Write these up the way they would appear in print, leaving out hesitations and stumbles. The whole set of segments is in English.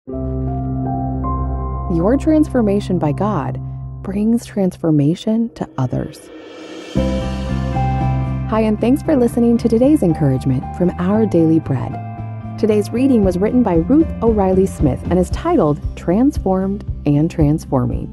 Your transformation by God brings transformation to others. Hi, and thanks for listening to today's encouragement from Our Daily Bread. Today's reading was written by Ruth O'Reilly Smith and is titled Transformed and Transforming.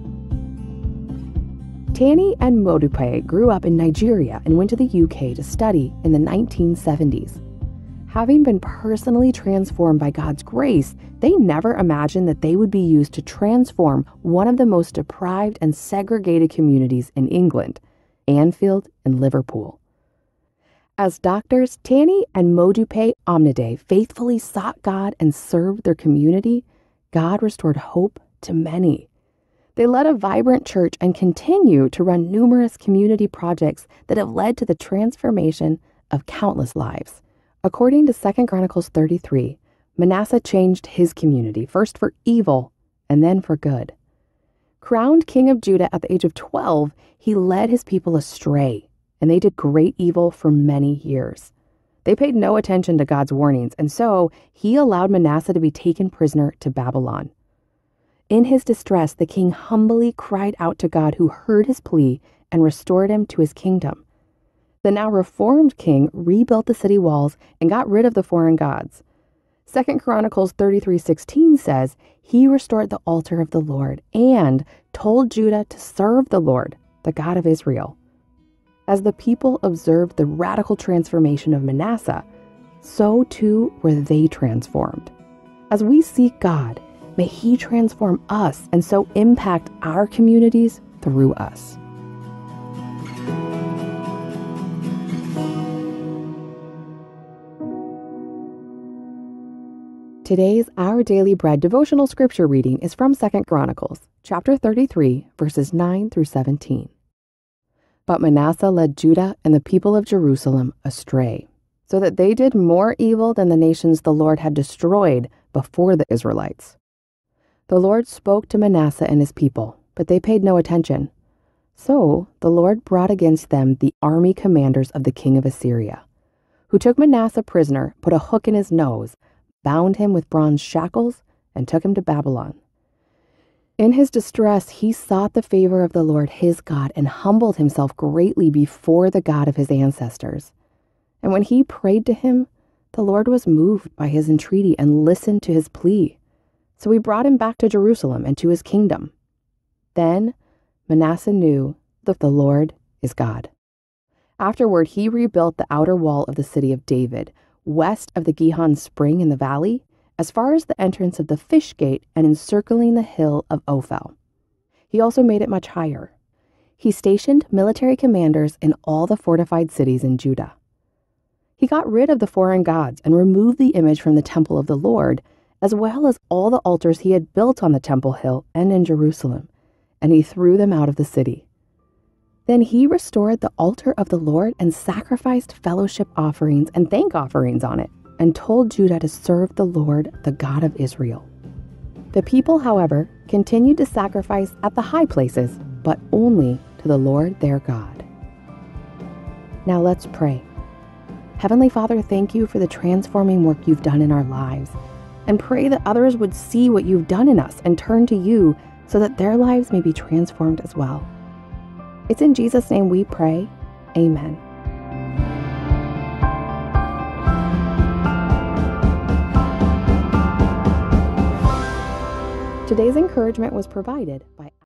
Tani and Modupe grew up in Nigeria and went to the UK to study in the 1970s. Having been personally transformed by God's grace, they never imagined that they would be used to transform one of the most deprived and segregated communities in England, Anfield and Liverpool. As doctors, Tani and Modupe Omideyi faithfully sought God and served their community. God restored hope to many. They led a vibrant church and continue to run numerous community projects that have led to the transformation of countless lives. According to 2 Chronicles 33, Manasseh changed his community, first for evil and then for good. Crowned king of Judah at the age of 12, he led his people astray, and they did great evil for many years. They paid no attention to God's warnings, and so he allowed Manasseh to be taken prisoner to Babylon. In his distress, the king humbly cried out to God, who heard his plea and restored him to his kingdom. The now reformed king rebuilt the city walls and got rid of the foreign gods. 2 Chronicles 33:16 says, he restored the altar of the Lord and told Judah to serve the Lord, the God of Israel. As the people observed the radical transformation of Manasseh, so too were they transformed. As we seek God, may he transform us and so impact our communities through us. Today's Our Daily Bread devotional scripture reading is from 2 Chronicles, chapter 33, verses 9 through 17. But Manasseh led Judah and the people of Jerusalem astray, so that they did more evil than the nations the Lord had destroyed before the Israelites. The Lord spoke to Manasseh and his people, but they paid no attention. So the Lord brought against them the army commanders of the king of Assyria, who took Manasseh prisoner, put a hook in his nose, bound him with bronze shackles, and took him to Babylon. In his distress, he sought the favor of the Lord his God and humbled himself greatly before the God of his ancestors. And when he prayed to him, the Lord was moved by his entreaty and listened to his plea. So he brought him back to Jerusalem and to his kingdom. Then Manasseh knew that the Lord is God. Afterward, he rebuilt the outer wall of the city of David, west of the Gihon spring in the valley, as far as the entrance of the fish gate and encircling the hill of Ophel. He also made it much higher. He stationed military commanders in all the fortified cities in Judah. He got rid of the foreign gods and removed the image from the temple of the Lord, as well as all the altars he had built on the temple hill and in Jerusalem, and he threw them out of the city. Then he restored the altar of the Lord and sacrificed fellowship offerings and thank offerings on it, and told Judah to serve the Lord, the God of Israel. The people, however, continued to sacrifice at the high places, but only to the Lord their God. Now let's pray. Heavenly Father, thank you for the transforming work you've done in our lives, and pray that others would see what you've done in us and turn to you so that their lives may be transformed as well. It's in Jesus' name we pray. Amen. Today's encouragement was provided by